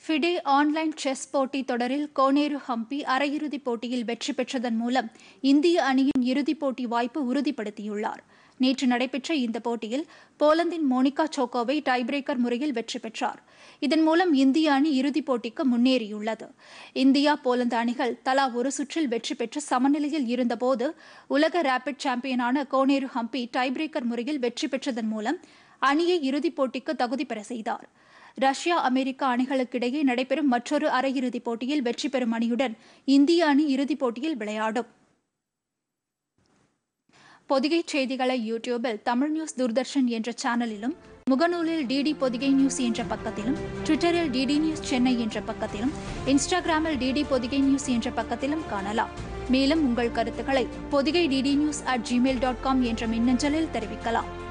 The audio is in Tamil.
ஃபிடே ஆன்லைன் செஸ் போட்டி தொடரில் கோனேரு ஹம்பி அரையிறுதிப் போட்டியில் வெற்றி பெற்றதன் மூலம் இந்திய அணியின் இறுதிப் போட்டி வாய்ப்பு உறுதிப்படுத்தியுள்ளார். நேற்று நடைபெற்ற இந்த போட்டியில் போலந்தின் மோனிகா சோகோவை டை பிரேக்கர் முறையில் வெற்றி பெற்றார். இதன் மூலம் இந்திய அணி இறுதிப் போட்டிக்கு முன்னேறியுள்ளது. இந்தியா போலந்து அணிகள் தலா ஒரு சுற்றில் வெற்றி பெற்று சமநிலையில் இருந்தபோது உலக ரேபிட் சாம்பியனான கோனேரு ஹம்பி டை பிரேக்கர் முறையில் வெற்றி பெற்றதன் மூலம் அணியை இறுதிப் போட்டிக்கு தகுதி பெற செய்தார். ரஷ்யா அமெரிக்கா அணிகளுக்கிடையே நடைபெறும் மற்றொரு அரையிறுதிப் போட்டியில் வெற்றி பெறும் அணியுடன் இந்திய அணி இறுதிப் போட்டியில் விளையாடும். பொதிகை செய்திகளை யூடியூபில் தமிழ் நியூஸ் தூர்தர்ஷன் என்ற சேனலிலும், முகநூலில் டிடி பொதிகை நியூஸ் என்ற பக்கத்திலும், ட்விட்டரில் டிடி நியூஸ் சென்னை என்ற பக்கத்திலும், இன்ஸ்டாகிராமில் டிடி பொதிகை நியூஸ் என்ற பக்கத்திலும் காணலாம். மேலும் உங்கள் கருத்துக்களை பொதிகை DDnews@gmail.com என்ற மின்னஞ்சலில் தெரிவிக்கலாம்.